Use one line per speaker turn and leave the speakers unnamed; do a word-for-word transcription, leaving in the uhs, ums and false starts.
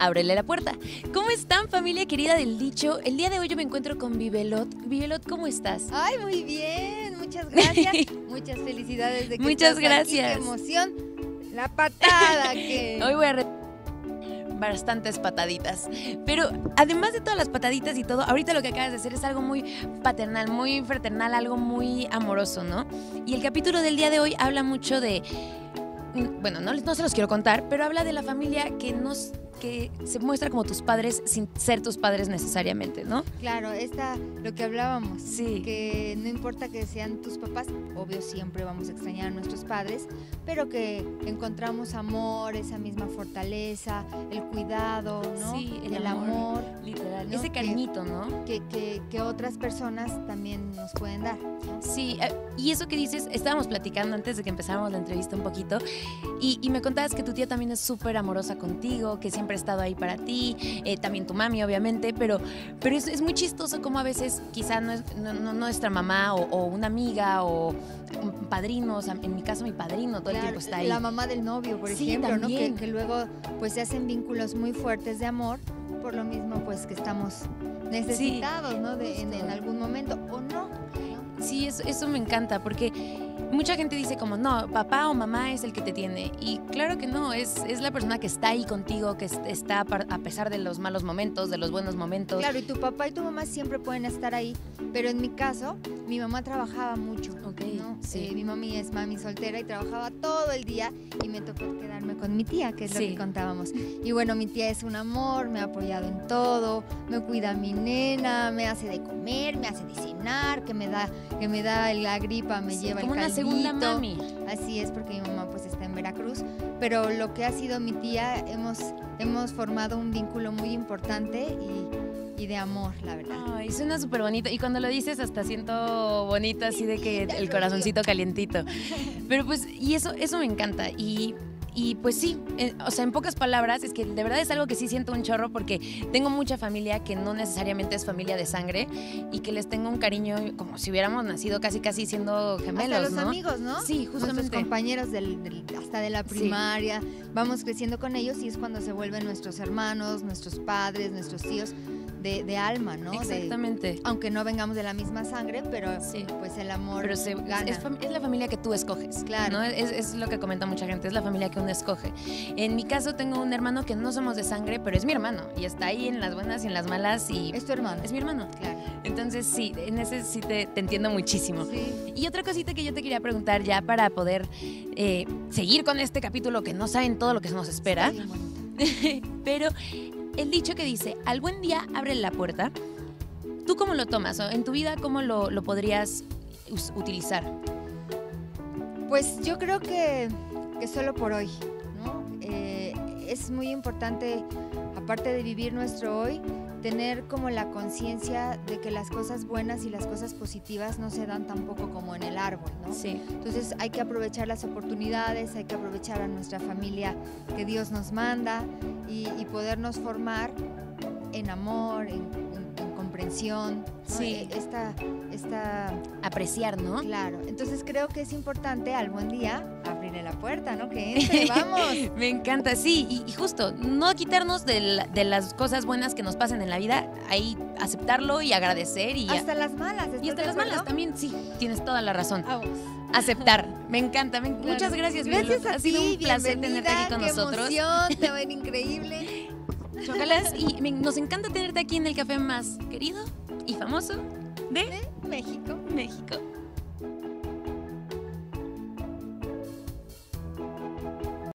ábrele la puerta. ¿Cómo están, familia querida del dicho? El día de hoy yo me encuentro con Vivelot. Vivelot, ¿cómo estás?
Ay, muy bien, muchas gracias. Muchas felicidades de que
Muchas
estás
gracias.
aquí. Qué emoción. La patada que...
Hoy voy a re bastantes pataditas, pero además de todas las pataditas y todo, ahorita lo que acabas de hacer es algo muy paternal, muy fraternal, algo muy amoroso, ¿no? Y el capítulo del día de hoy habla mucho de, bueno, no, no se los quiero contar, pero habla de la familia que nos que se muestra como tus padres sin ser tus padres necesariamente, ¿no?
Claro, esta, lo que hablábamos,
sí.
Que no importa que sean tus papás, obvio siempre vamos a extrañar a nuestros padres, pero que encontramos amor, esa misma fortaleza, el cuidado, ¿no?
Sí, el,
el
amor,
amor,
literal,
¿no?
Ese cariñito, ¿no?
Que, que, que otras personas también nos pueden dar, ¿no?
Sí, eh, y eso que dices, estábamos platicando antes de que empezáramos la entrevista un poquito, y, y me contabas que tu tía también es súper amorosa contigo, que siempre ha estado ahí para ti, eh, también tu mami obviamente, pero, pero es, es muy chistoso como a veces quizá no es, no, no, nuestra mamá o, o una amiga o un padrino, o sea, en mi caso mi padrino todo
claro,
el tiempo está ahí.
La mamá del novio, por
sí,
ejemplo, ¿no? Que, que luego pues se hacen vínculos muy fuertes de amor, por lo mismo pues que estamos necesitados, sí, ¿no? De, en, en algún momento, o no, ¿no?
Sí, eso, eso me encanta, porque mucha gente dice como, no, papá o mamá es el que te tiene. Y claro que no, es, es la persona que está ahí contigo, que está a pesar de los malos momentos, de los buenos momentos.
Claro, y tu papá y tu mamá siempre pueden estar ahí, pero en mi caso, mi mamá trabajaba mucho,
okay,
¿no?
Sí.
Eh, mi mami es mami soltera y trabajaba todo el día y me tocó quedarme con mi tía, que es sí. lo que contábamos. Y bueno, mi tía es un amor, me ha apoyado en todo, me cuida a mi nena, me hace de comer, me hace de cenar, que me da, que me da la gripa, me
sí,
lleva
como
el caldito.
Una segunda mami.
Así es, porque mi mamá pues está en Veracruz, pero lo que ha sido mi tía, hemos, hemos formado un vínculo muy importante y, y de amor, la verdad.
Ay, suena súper bonito, y cuando lo dices hasta siento bonito, así de que el corazoncito calientito. Pero pues, y eso, eso me encanta, y... Y pues sí, eh, o sea, en pocas palabras, es que de verdad es algo que sí siento un chorro porque tengo mucha familia que no necesariamente es familia de sangre y que les tengo un cariño como si hubiéramos nacido casi casi siendo gemelos,
hasta los
¿no?
amigos, ¿no?
Sí, justamente.
Nuestros compañeros del, del, hasta de la primaria, sí. Vamos creciendo con ellos y es cuando se vuelven nuestros hermanos, nuestros padres, nuestros tíos. De, de alma, ¿no?
Exactamente.
De, aunque no vengamos de la misma sangre, pero sí. Pues el amor
pero se,
gana.
Es, es la familia que tú escoges,
claro.
¿no? Es, es lo que comenta mucha gente, es la familia que uno escoge. En mi caso tengo un hermano que no somos de sangre, pero es mi hermano y está ahí en las buenas y en las malas y...
Es tu hermano.
Es mi hermano.
Claro.
Entonces sí, en ese sí te, te entiendo muchísimo.
Sí.
Y otra cosita que yo te quería preguntar ya para poder eh, seguir con este capítulo que no saben todo lo que nos espera. Pero el dicho que dice, al buen día abre la puerta, ¿tú cómo lo tomas? ¿O en tu vida cómo lo, lo podrías utilizar?
Pues yo creo que, que solo por hoy, ¿no? Eh, es muy importante, aparte de vivir nuestro hoy, tener como la conciencia de que las cosas buenas y las cosas positivas no se dan tampoco como en el árbol, ¿no?
Sí.
Entonces hay que aprovechar las oportunidades, hay que aprovechar a nuestra familia que Dios nos manda y, y podernos formar en amor, en, en, en comprensión, ¿no?
Sí.
Esta, esta...
Apreciar, ¿no?
Claro. Entonces creo que es importante al buen día abrirle la puerta, ¿no? Que entre, vamos.
Me encanta, sí. Y, y justo, no quitarnos de, la, de las cosas buenas que nos pasen en la vida, ahí aceptarlo y agradecer. Y
hasta las malas.
Y hasta las malas también, sí. Tienes toda la razón.
Vamos.
Aceptar. Me encanta. Me, claro. Muchas gracias.
Gracias a
Ha sido
ti,
un placer tenerte aquí con
qué
nosotros.
Emoción, te ven increíble.
Chócalas. Y me, nos encanta tenerte aquí en el café más querido y famoso de,
de México.
México.